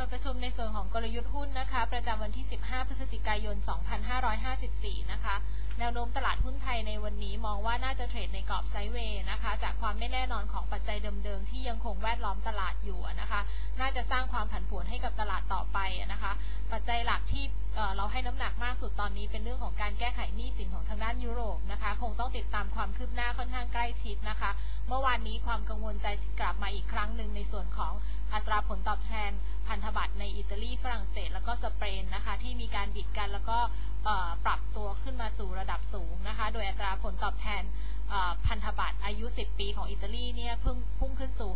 ดประชุมในส่วนของกลยุทธ์หุ้นนะคะประจำวันที่ 15 พฤศจิกายน 2554 นะคะแนวโน้มตลาดหุ้นไทยในวันนี้มองว่าน่าจะเทรดในกรอบไซด์เวย์นะคะจากความไม่แน่นอนของปัจจัยเดิมๆที่ยังคงแวดล้อมตลาดอยู่นะคะน่าจะสร้างความผันผวนให้กับตลาดต่อไปนะคะปัจจัยหลักที่เราให้น้ำหนักมากสุดตอนนี้เป็นเรื่องของการแก้ไขหนี้สินของทางด้านยุโรปนะคะคงต้องติดตามความคืบหน้าค่อนข้างใกล้ชิดนะคะเมื่อวานนี้ความกังวลใจกลับมาอีกครั้งหนึ่งในส่วนของอัตราผลตอบแทนพันธบัตรในอิตาลีฝรั่งเศสแล้วก็สเปนนะคะที่มีการบิดกันแล้วก็ปรับตัวขึ้นมาสู่ระดับสูงนะคะโดยอัตราผลตอบแทนพันธบัตรอายุ 10 ปีของอิตาลีเนี่ยพุ่งขึ้นสู่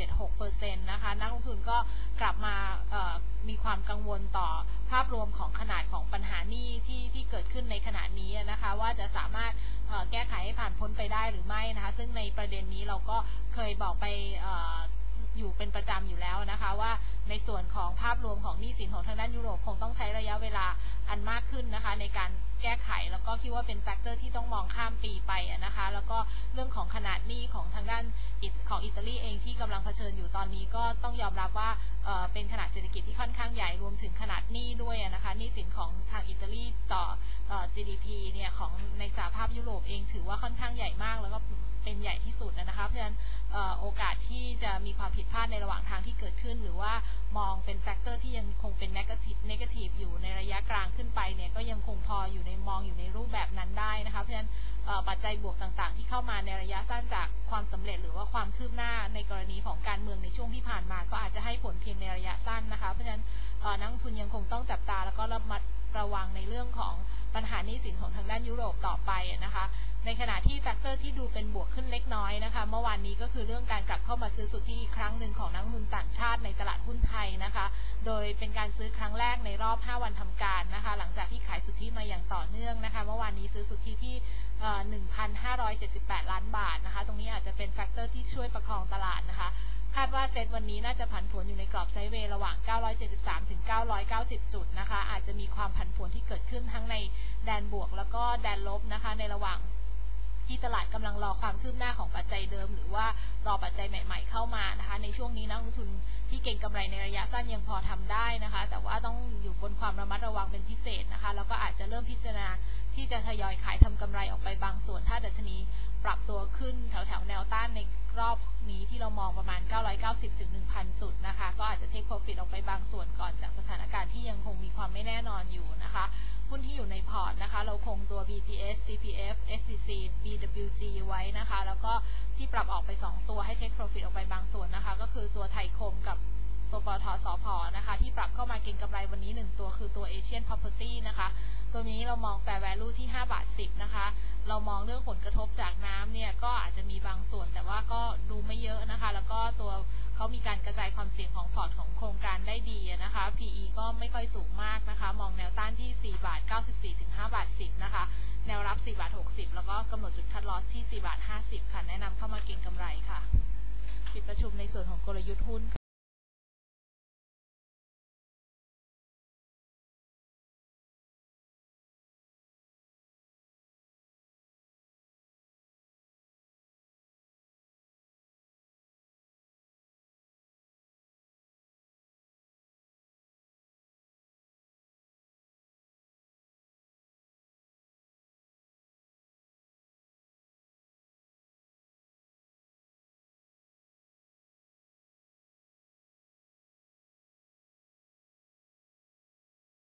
6.76% นะคะนักลงทุนก็กลับมามีความกังวลต่อภาพรวมของขนาดของปัญหาหนี้ที่เกิดขึ้นในขณะนี้นะคะว่าจะสามารถแก้ไขให้ผ่านพ้นไปได้หรือไม่นะคะซึ่งในประเด็นนี้เราก็เคยบอกไปอยู่เป็นประจำอยู่แล้วนะคะว่าในส่วนของภาพรวมของหนี้สินของทางด้านยุโรปคงต้องใช้ระยะเวลาอันมากขึ้นนะคะในการแก้ไขแล้วก็คิดว่าเป็นแฟกเตอร์ที่ต้องมองข้ามปีไปนะคะแล้วก็เรื่องของขนาดหนี้ของทางด้านของอิตาลีเองที่กำลังเผชิญอยู่ตอนนี้ก็ต้องยอมรับว่าเป็นขนาดเศรษฐกิจที่ค่อนข้างใหญ่รวมถึงขนาดหนี้ด้วยนะคะหนี้สินของทางอิตาลีต่อGDP เนี่ยของในสหภาพยุโรปเองถือว่าค่อนข้างใหญ่มากแล้วก็เป็นใหญ่ที่สุดนะคะเพราะฉะนั้นโอกาสที่จะมีความผิดพลาดในระหว่างทางที่เกิดขึ้นหรือว่ามองเป็นแฟกเตอร์ที่ยังคงเป็น negative อยู่ในระยะกลางขึ้นไปเนี่ยก็ยังคงพออยู่ในมองอยู่ในรูปแบบนั้นได้นะคะเพราะฉะนั้นปัจจัยบวกต่างๆที่เข้ามาในระยะสั้นจากความสำเร็จหรือว่าความคืบหน้าในกรณีของการเมืองในช่วงที่ผ่านมาก็อาจจะให้ผลเพียงในระยะสั้นนะคะเพราะฉะนั้นนักลงทุนยังคงต้องจับตาแล้วก็ระมัดระวังในเรื่องของปัญหาหนี้สินของทางด้านยุโรปต่อไปนะคะในขณะที่แฟกเตอร์ที่ดูเป็นบวกขึ้นเล็กน้อยนะคะเมื่อวานนี้ก็คือเรื่องการกลับเข้ามาซื้อสุทธิอีกครั้งหนึ่งของนักลงทุนต่างชาติในตลาดหุ้นไทยนะคะโดยเป็นการซื้อครั้งแรกในรอบ5วันทำการนะคะหลังจากที่ขายสุทธิมาอย่างต่อเนื่องนะคะเมื่อวานนี้ซื้อสุทธิที่1,578 ล้านบาทนะคะตรงนี้อาจจะเป็นแฟกเตอร์ที่ช่วยประคองตลาดนะคะคาดว่าเซตวันนี้น่าจะผันผวนอยู่ในกรอบไซด์เวย์ระหว่าง973ถึง990จุดนะคะอาจจะมีความผันผวนที่เกิดขึ้นทั้งในแดนบวกแล้วก็แดนลบนะคะในระหว่างที่ตลาดกำลังรอความคืบหน้าของปัจจัยเดิมหรือว่ารอปัจจัยใหม่ๆเข้ามานะคะในช่วงนี้นักลงทุนที่เก็งกำไรในระยะสั้นยังพอทำได้นะคะแต่ว่าต้องอยู่บนความระมัดระวังเป็นพิเศษนะคะแล้วก็อาจจะเริ่มพิจารณาที่จะทยอยขายทำกำไรออกไปบางส่วนถ้าดัชนีปรับตัวขึ้นแถวๆแนวต้านในรอบนี้ที่เรามองประมาณ990ถึง 1,000 จุดนะคะก็อาจจะเทคโปรฟิตออกไปบางส่วนก่อนจากสถานการณ์ที่ยังคงมีความไม่แน่นอนอยู่นะคะหุ้นที่อยู่ในพอร์ตนะคะเราคงตัว BGS CPF SCC BWG ไว้นะคะแล้วก็ที่ปรับออกไป2ตัวให้เทคโปรฟิตออกไปบางส่วนนะคะก็คือตัวไทยคมกับตัวปตท.สผ.นะคะที่ปรับเข้ามาเก็งกำไรวันนี้1ตัวคือตัว Asian Property นะคะตัวนี้เรามอง Fair Value ที่5.10 บาทนะคะเรามองเรื่องผลกระทบจากน้ำเนี่ยก็อาจจะมีบางส่วนแต่ว่าก็ดูไม่เยอะนะคะแล้วก็ตัวเขามีการกระจายความเสี่ยงของพอร์ตของโครงการได้ดีนะคะ PE ก็ไม่ค่อยสูงมากนะคะมองแนวต้านที่4.94 บาทถึง5.10 บาทนะคะแนวรับ4.60 บาทแล้วก็กำหนดจุดคัทลอสที่4.50 บาทค่ะแนะนำเข้ามาเก็งกำไรค่ะปิดประชุมในส่วนของกลยุทธ์หุ้น